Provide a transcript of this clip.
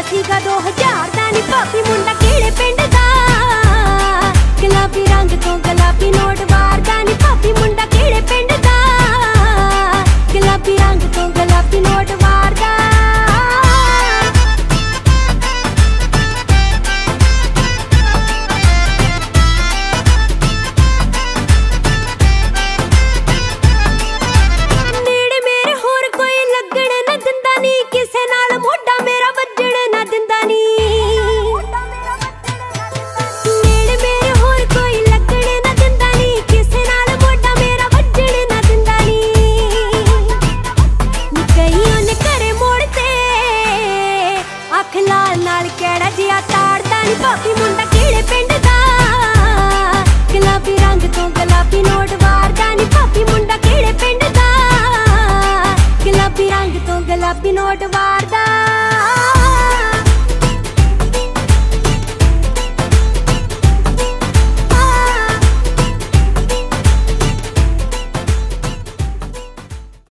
ਮੁੰਡਾ ਸੀਗਾ 2000 ਦਾ ਨੀ ਭਾਬੀ ਮੁੰਡਾ ਕਿਹੜੇ ਪਿੰਡ ਦਾ ਗੁਲਾਬੀ ਰੰਗ ਤੋਂ ਗੁਲਾਬੀ ਨੋਟ ਵਾਰਦਾ ਨੀ ਭਾਬੀ ਮੁੰਡਾ ਕਿਹੜੇ ਪਿੰਡ ਦਾ ਗੁਲਾਬੀ ਰੰਗ ਤੋਂ ਗੁਲਾਬੀ ਨੋਟ ਵਾਰਦਾ ਭਾਬੀ ਮੁੰਡਾ ਕਿਹੜੇ ਪਿੰਡ ਦਾ ਗੁਲਾਬੀ ਰੰਗ ਤੋਂ ਗੁਲਾਬੀ ਨੋਟ ਵਾਰਦਾ ਨੀ ਭਾਬੀ ਮੁੰਡਾ ਕਿਹੜੇ ਪਿੰਡ ਦਾ ਗੁਲਾਬੀ ਰੰਗ ਤੋਂ ਗੁਲਾਬੀ ਨੋਟ ਵਾਰਦਾ